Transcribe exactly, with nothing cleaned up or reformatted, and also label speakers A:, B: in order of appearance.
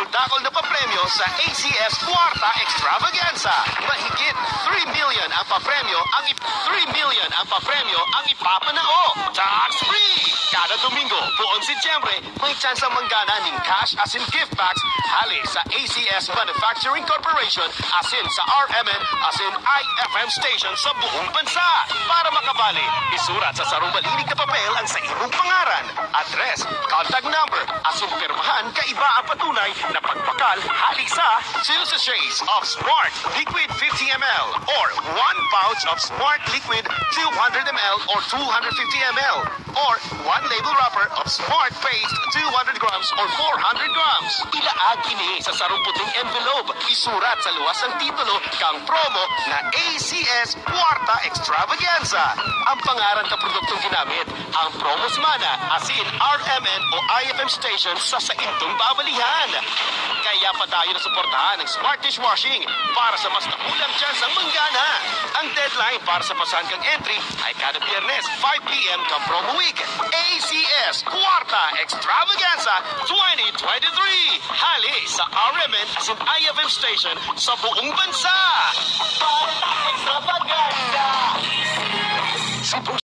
A: dakol-dakol na papremyo sa A C S Cuarta Extravaganza. Mahigit three million ang papremyo ang three million ang papremyo ang ipapanao. Tax-free! Kada Domingo, buong Setyembre, may chance ang manggana ng cash as in gift packs hali sa A C S Manufacturing Corporation as in sa R M N as in I F M station sa buong bansa. Para makabali, isurat sa sarong malinig na papel ang sa imong pangaran, address, contact number, as in pirmahan kaiba ang patunay na pagpakal hali sa two sachets of Smart Liquid fifty milliliters or one pouch of Smart Liquid two hundred milliliters or two hundred fifty milliliters or one label wrapper of Smart Paste two hundred grams or four hundred grams. Ilaag kini sa sarong puting envelope. Isurat sa luwas ng titulo kang promo na A C S Cuarta Extravaganza. Ang pangaran ka produktong ginamit, ang promo semana as in R M N o I F M station sa saintong babalihan. Kaya pa tayo na suportahan ng Smart Dishwashing para sa mas nakulang chance ang manggana. Ang deadline para sa pasahan kang entry ay kada Biyernes five p m kang promo week. A C S Cuarta Extravaganza twenty twenty-three. Hali sa R M N as in I F M station sa buong bansa. Extravaganza!